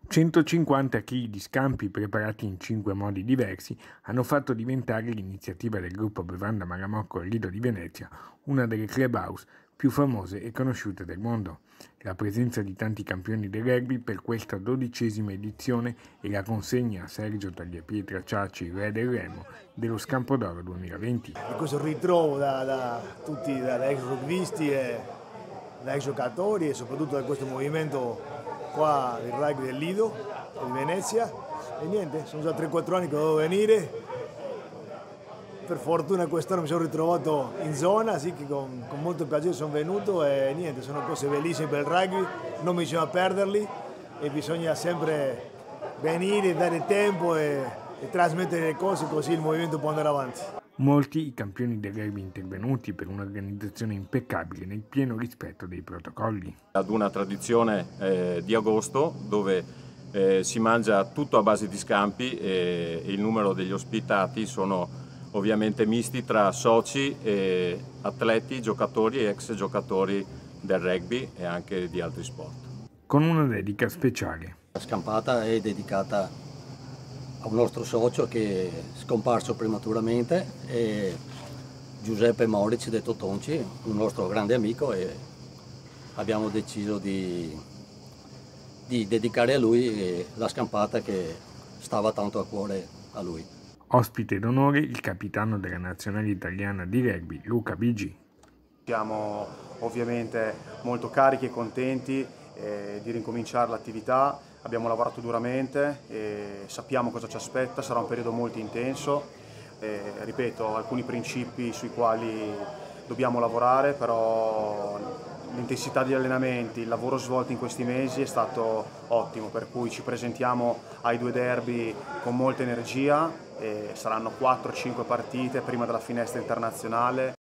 150 kg di scampi preparati in 5 modi diversi hanno fatto diventare l'iniziativa del gruppo Bevanda Malamocco al Lido di Venezia una delle clubhouse più famose e conosciute del mondo. La presenza di tanti campioni del rugby per questa 12ª edizione e la consegna a Sergio Tagliapietra Ciacci, re del Remo, dello Scampo d'Oro 2020. E questo ritrovo da tutti, da ex rugbisti e da ex giocatori e soprattutto da questo movimento qua del rugby del Lido di Venezia. E niente, sono già 3-4 anni che dovevo venire. Per fortuna quest'anno mi sono ritrovato in zona, sì, che con molto piacere sono venuto e niente, sono cose bellissime per il rugby, non bisogna perderli e bisogna sempre venire, dare tempo e trasmettere le cose, così il movimento può andare avanti. Molti i campioni del rugby intervenuti per un'organizzazione impeccabile nel pieno rispetto dei protocolli. Ad una tradizione di agosto dove si mangia tutto a base di scampi e il numero degli ospitati sono ovviamente misti tra soci, atleti, giocatori e ex giocatori del rugby e anche di altri sport. Con una dedica speciale. La scampata è dedicata a un nostro socio che è scomparso prematuramente, e Giuseppe Maurici detto Tonci, un nostro grande amico, e abbiamo deciso di dedicare a lui la scampata che stava tanto a cuore a lui. Ospite d'onore il capitano della nazionale italiana di rugby, Luca BG. Siamo ovviamente molto carichi e contenti di ricominciare l'attività, abbiamo lavorato duramente e sappiamo cosa ci aspetta, sarà un periodo molto intenso, ripeto, alcuni principi sui quali dobbiamo lavorare, però l'intensità degli allenamenti, il lavoro svolto in questi mesi è stato ottimo, per cui ci presentiamo ai 2 derby con molta energia, e saranno 4-5 partite prima della finestra internazionale.